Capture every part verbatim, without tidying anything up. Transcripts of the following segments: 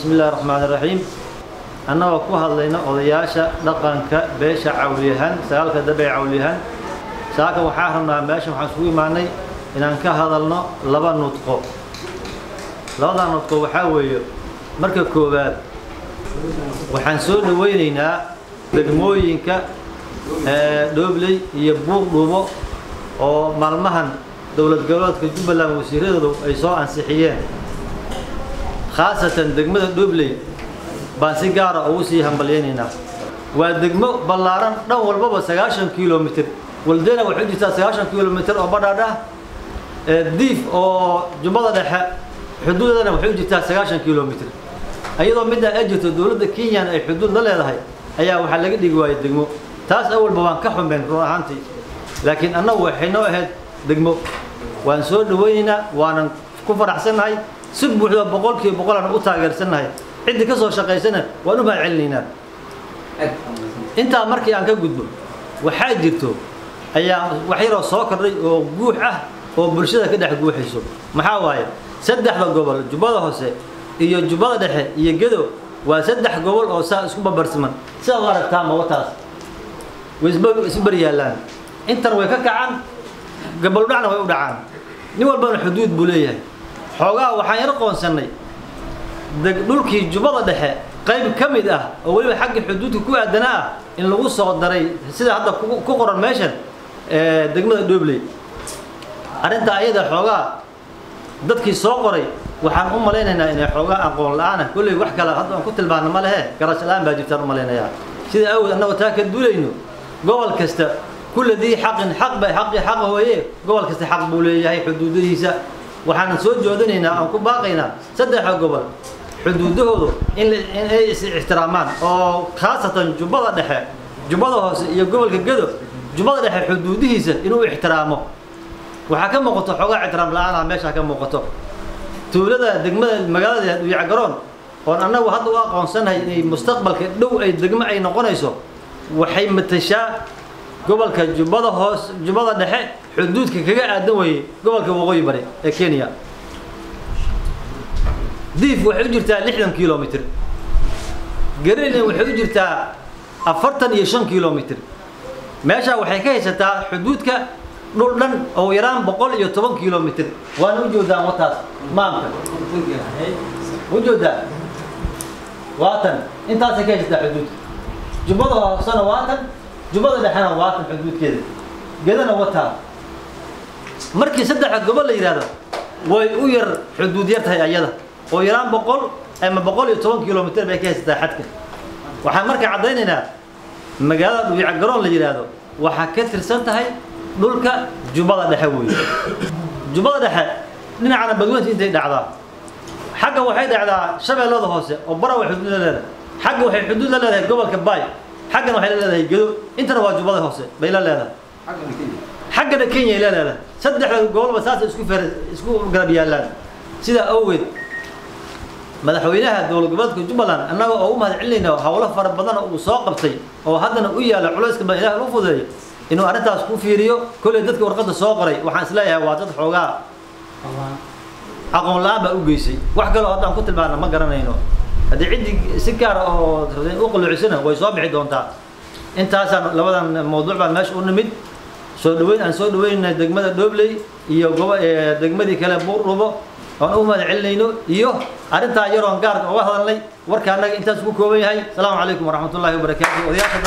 بسم الله الرحمن الرحيم أنا وكوها لنا أضياشة لقنك بيش عوليهن سألك دبي عوليهن سألك وحاهرنا ماشي وحسوي معني إن أنك هذا لنا لبا نطقه لبا نطقه وحاوي مركب كوبات وحنسول ويننا دقموينك دوبلي يبوغ دوبو ومالمهن دولة قولات كجبلا وسيريدو أي سواء انسيحيين خاصة دقمة دوبلي بانسيقارة أوسي همبلينينا ودقمة بلاران نو والبابا سقاشن كيلومتر والدينا وحجتا سقاشن كيلومتر وبرادا ديف أو جمالة دحا حدودنا وحجتا سقاشن كيلومتر أيضا مدى أجت الدولة كينيان أي حدود لا لهي أيها وحلقة دقواي الدقمة تاس أول بوان كحهم بين روحانتي لكن أنا وحينو أهد دقمة وانسول دويننا وانا كفر أحسن هاي سبوا حدا بقول كي بقول أنا أتاجر سنة هاي عندي كسر شقي سنة وأنا ما علينا أنت أمرك يعني كجدو وحاجته أيام وحيرة ساكر وجوحه وبرشة كده جوح يسوق محاوية سدح بقبل جبالة هسه هي جبالة ده هي جدو وسدح قبل أو سا اسمه برسمان سأغرق تام وتاس ويسبر يسبر يالان أنت رويك عن قبل دعنا ويودعان نقول بين الحدود بوليه حوجا وحيرقون سنة دولكي جبالة ده قيب كم ده أول حق الحدود كوع دنا إن الوصى والدري سيدا هذا كقرا ماشن دقمة دوبلي أنت أيضا حوجا dadkii soo qoray waxaan u maleynaynaa inay xoogaa aqoon la'aan kulli wax kala hadda ku tilmaano ma lahe garash la'aan baa jirta u maleynayaa sida awd annagu taa ka duulayno gobol kasta kulladii xaqin xaq bay xaqi xaq hooye gobol kasta xaq buu leeyahay xuduudihiisa waxaan soo joodinaynaa aan ku baaqaynaa saddex gobol xuduudahoodu in ay is ixtiraamaan oo khaasatan jubbada dhexe jubbada hoose iyo gobolka Gedo jubbada dhexe xuduudihiisa inuu ixtiraamo waxaa ka muuqato xogaa ixtiraam la'aan meesha ka muuqato tuulada degmada magaalada Wiicagaroon oo annagu hadda u aqoonsanahay inay mustaqbalka dhow ay degmo ay noqonayso waxay matashaa gobolka jubbada hoos jubbada dhexe xuduudka kaga aadan way gobolka waqooyi bari ee Kenya diif waxay u jirtaa lixdan kiiloomitir gareelna waxay u jirtaa afartan iyo shan kiiloomitir meesha waxay ka haysataa xuduudka dhul dhan oo yaraan boqol iyo toban kiiloomitir waan u joodaan wataas maamka u joodaan waatan intaas ka haysataa xuduud jubbada hoosana waatan jubbada dhexana waatan xuduudkeeda gedana wataa markii saddex gobol la yiraahdo way u yar xuduud yar tahay ayada oo yaraan boqol ama boqol iyo toban kiiloomitir bay ka haysataa xadka waxaan markaa cadaynaynaa magaalada Wiicagaroon la yiraahdo waxa ka tirsan tahay dhulka jubbada dhexe weey jubbada dhexe dhinacana badweynta intay dhacdaa xagga waxay dhacdaa shabeellada hoose oo bara way xuduud leedahay xagga waxay xuduud leedahay gobolka Baay xaggan waxay leedahay Gedo intana waa jubbada hoose bay leedahay xagga Kenya leedahay saddexda gobolba saas isku feer isku garab yaalaan sida awgeed madaxweynaha dowlad goboleedka Jubbaland annaga oo u mahad celinayna hawlo fara badan oo soo qabtay oo haddana u yaala culayska baa Ilaahay u fududeeyay inuu arintaas ku fiiriyo kulli dadka warqada soo qoray waxaan isleeyahay waa dad xoogaa aqoon la'aan baa u geysay wax kale oo hadda ku tilmaano ma garanayno hadii cidi si gaar ah oo u qulucisana way soo bixi doontaa intaasaan labadan mowduuc baan meesha u nimid soo dhaweyn aan soo dhaweynay degmada Doobley iyo degmadii kale Buurrubo oo u mahad celinayno iyo arinta yaroon gaar ah oo hadalnay warka anaga intaas ku kooban yahay salaamu calaykum waraxmatullaahi wabarakaatuh odayaasha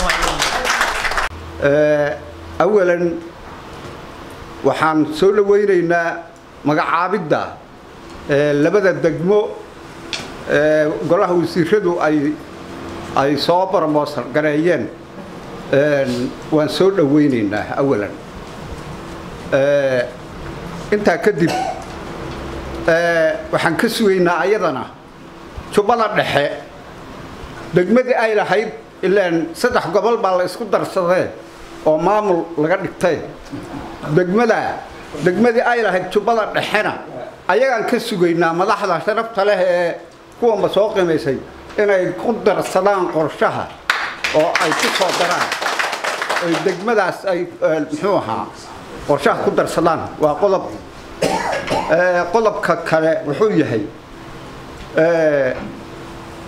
ee أولاً waxaan soo dhaweynaynaa magacaabida labada degmo ee golaha wasiiradu ay ay soo barmoosar gareeyeen een waan soo dhaweynaynaa أولاً ee inta kadib ee waxaan ka sugaynaa ayadana Jubbada Dhexe degmadii ay lahayd ilaan saddex gobol baa la isku darsaday oo maamul laga dhigtay degmada degmadii ay lahayd Jubbada Dhexena ayagaan ka sugaynaa madaxda sharafta leh ee kuwa ma soo qiimeysay inay ku darsadaan qorshaha oo ay ku soo daraan ay degmadaas ay muxuu ahaa qorshaha ku darsadaan waa qodob ee qodobka kale wuxuu yahay ee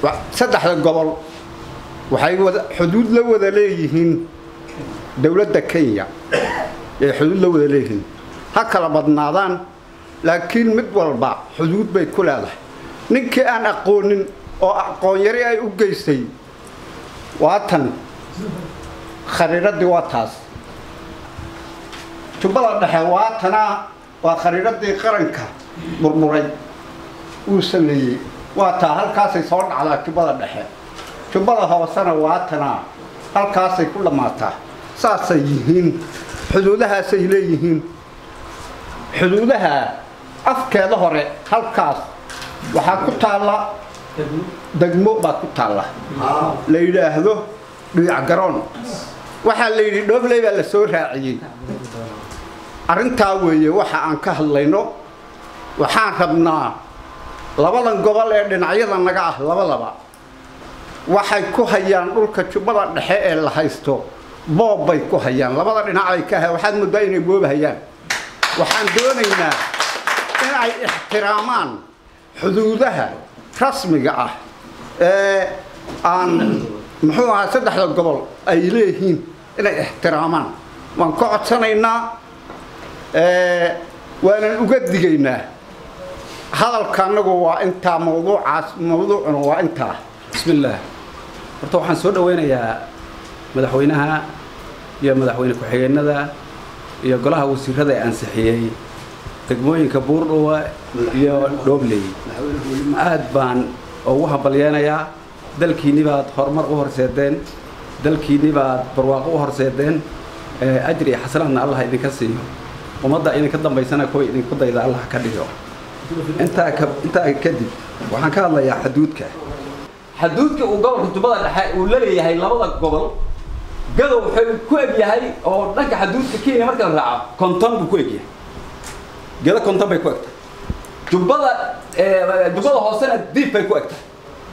saddexda gobol waxay wada xuduud la wada leeyihiin dawladda Kenya ee xuduud la wada leeyihiin ha kala badnaadaan laakiin mid walba xuduud bay ku leedahay ninkii aan aqoonin oo aqoon yari ay u geystay waatan khariiradii waa taas jubbada dhexe waatana waa khariiradii qaranka burburay uu sameeyay waa taa halkaasay soo dhacdaa jubbada dhexe jubbada hoosena waatana halkaasay ku dhamaataa saasay yihiin xuduudahaasay leeyihiin xuduudaha afkeeda hore halkaas waxaa ku taala degmo baa ku taala la yiraahdo Dhiyac Garoon waxa la yiri Dhobley baa la soo raaciyay arintaa weeye waxa aan ka hadlayno waxaan rabnaa labadan gobol ee dhinacyada naga ah labadaba waxay ku hayaan dhulka jubbada dhexe ee la haysto boob bay ku hayaan labada dhinac ay ka hay waxaad muddo inay boob hayaan waxaan doonaynaa in ay ixtiraamaan xuduudaha rasmiga ah ee aan muxuu ahaa saddexda gobol ay leeyihiin inay ixtiraamaan waan ka codsanaynaa ee waan uga digaynaa hadalka anagu waa inta mawduucaas mawduucuna waa inta bismillaah horta waxaan soo dhaweynayaa madaxweynaha iyo madaxweyne ku-xigeenada iyo golaha wasiirada ee ansixiyay degmooyinka Buurdhuwa iyo Dhobley aad baan ugu hambalyeeynaa dalkiini baad horumar u horseedeen dalkiini baad barwaaqo u horseedeen ajri xasanaadna Allah idinka siiyo ummadda idinka dambaysana kooy idinku dayda Allah ka dhigo inta ka inta kadib waxaan ka hadlayaa xuduudka xuduudka uu gobolka Jubbada Dhexe uu leeyahay labada gobol gadow wuxuu ku eg yahay oo dhanka xuduudka Kenya marka la raaco konton buu ku eg yahay gada konton bay ku egtahay jubbada ee jubbada hoosena diib bay ku egtahay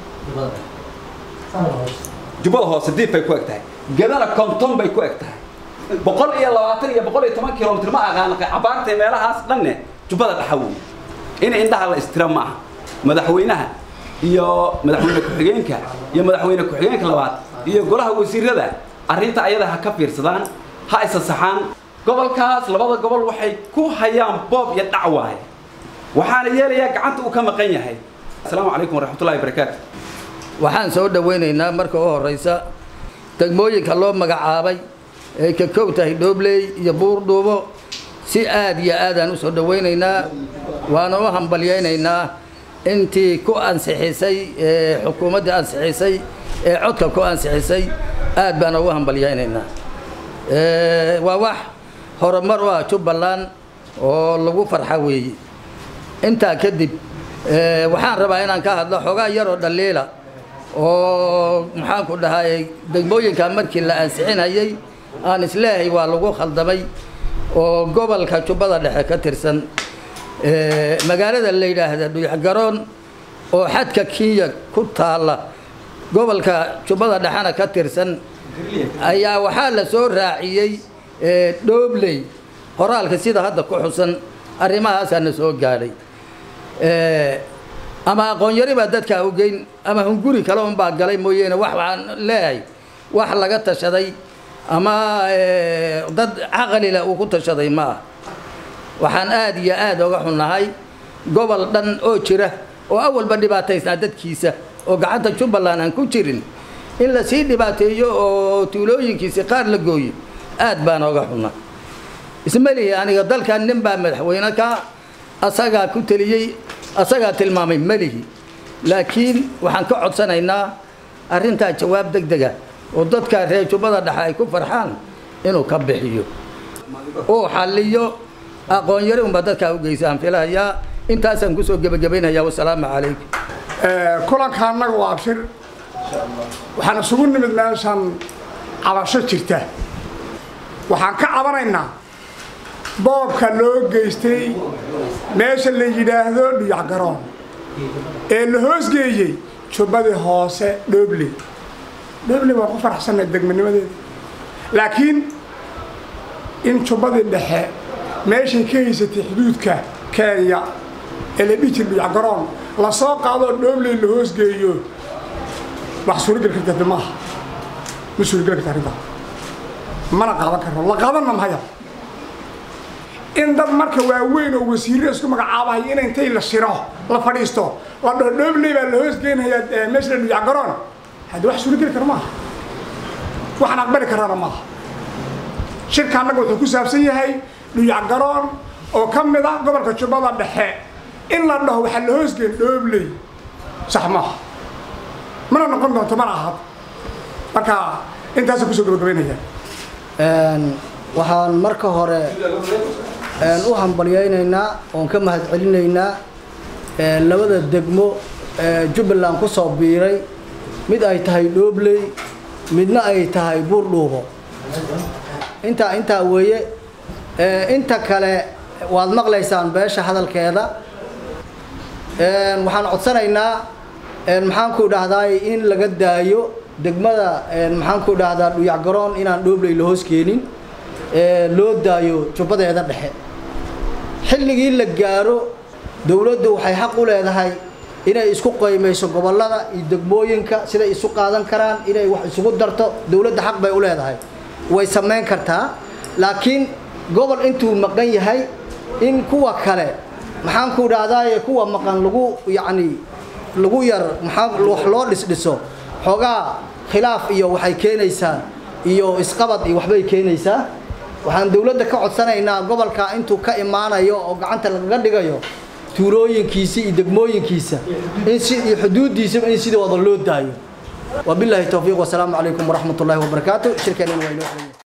jubbada hoose diib bay ku egtahay gadana konton bay ku egtahay boqol iyo labaatan iyo boqol iyo toban kiiloomitir ma aqaan cabaartay meelahaas dhanne jubbada dhaxaw in indaha la istirama madaxweynaha iyo madaxweyne ku-xigeenka iyo madaxweyne ku-xigeenka labaad iyo golaha wasiirada arinta ayada ha ka fiirsadaan ha isa saxaan gobolkaas labada gobol waxay ku hayaan boob iyo dhacwaay waxaana yeelayaa gacanta uu ka maqan yahay assalaamu calaykum waraxmatullaahi wabarakaatuh waxaan soo dhaweynaynaa marka ugu horeysa degmooyinka loo magacaabay ee ka koob tahay Dhobley iyo Buurdhuwa si aad iyo aad aan u soo dhaweynaynaa waana u hambalyeeynaa intii ku ansixisay ee xukuumadda ansixisay ee codka ku ansixisay aad baan ugu hambalyeeynaa ee waa wax horumar u ah Jubbaland oo lagu farxa weeye inta kadib ee waxaan rabaa inaan ka hadlo xogaa yar oo dhaliila oo maxaan ku dhahay degmooyinka markii la ansixinayay aan islaahay waa lagu khaldamay oo gobolka Jubbada Dhexe ka tirsan ee magaalada la yiraahdo Dhiyac Garoon oo xadka Kenya ku taala gobolka Jubbada Dhexena ka tirsan ayaa waxaa la soo raaciyay ee Dhobley qoraalka sida hadda ku xusan arrimahaas aan soo gaaray ee ama aqoon yari baa dadka u geyn ama hunguri kale un baa galay mooyeen wax waxaan leeyahay wax laga tashaday ama dad aqali la uu ku tashaday ma waxaan aad iyo aad uga xunahay gobol dhan oo jira oo awalba dhibaataysan dadkiisa oo gacanta Jubbaland aan ku jirin in la sii dhibaateeyo oo tuulooyinkiisa qaar la gooyo aad baan uga xunaa ismalihi aniga dalkan nin baa madaxweyne ka asaga ku taliyay asaga tilmaamay malihi laakiin waxaan ka codsanaynaa arinta jawaab degdeg ah oo dadka reer Jubbada Dhexe ay ku farxaan inuu ka bixiyo oo xalliyo aqoon yari um dadka u geysaan filaaya intaasan ku soo gabagabeynaya wassalaamu calaykum ee kulanka anagu waa abshir waxaan isugu nimid meeshan cabasho jirta waxaan ka cabanaynaa boobka loo geystay meesha la yiraahdo Dhiyac Garoon ee la hoosgeeyay Jubbada hoose Dhobley Dhobley waa ku faraxsanay degmanimadeeda laakiin in Jubbada Dhexe meesha ka haysatay xuduudka Kenya ee la dhigi Dhiyac Garoon la soo qaado Dhobley la hoosgeeyo wax suuragal karta maaha ma suuragal karta arrinta mana qaadan karno la qaadanna mahaya in dad marka waaweyn oo wasiirro isku magacaabahay in intay la shiro la fadhiisto la dhoodhoobley baa la hoos geenayaa meesha la dhuyac garoon hadda wax suuragal kar maaha waxaan aqbali karana maaha shirka annaga wuxuu ku saabsan yahay dhuyac garoon oo ka mid ah gobolka Jubbada Dhexe in la dhaho waxa la hoos geen dhoobley sax maaha mana noqon doonto mana ahad marka intaas ku soo gabagabeynaya een waxaan marka hore een u hambalyeynayna oo ka mahad celinaynaa ee labada degmo ee Jubbaland ku soo biiray mid ay tahay dhoobley midna ay tahay buurdhuubo inta inta weeye ee inta kale waad maqlaysaan beesha hadalkeeda een waxaan codsanaynaa een maxaan ku dhahday in laga daayo degmada een maxaan ku dhahdaa dhuyac garoon inaan dhoobley la hoos keenin ee loo daayo Jubbadeeda Dhexe xilligii la gaaro dawladdu waxay xaq u leedahay inay isku qiimeyso gobolada iyo degmooyinka sida isu qaadan karaan inay wax isugu darto dawladda xaq bay u leedahay way sameyn kartaa laakiin gobol intuu maqan yahay in kuwa kale maxaan ku dhahdaa kuwa maqan lagu yaani lagu yar maxaa wax loo dhisdhiso xogaa khilaaf iyo waxay keenaysaa iyo isqabad iyo waxbay keenaysaa waxaan dawladda ka codsanaynaa gobolka intuu ka imaanayo oo gacanta laga dhigayo tuulooyinkiisa iyo degmooyinkiisa in si iyo xuduudiisa in sidoo wada loo daayo wabillahi tawfiiq wa salaamu alaykum wa rahmatullahi wa barakatuh shirkana waa inoo